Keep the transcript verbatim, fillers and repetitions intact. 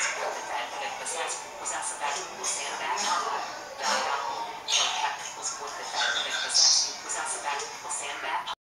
was with the fact that possessed was that Sebastian was sandbag. Died out. Or Cat was with the fact that possessed was that Sebastian was sandbag.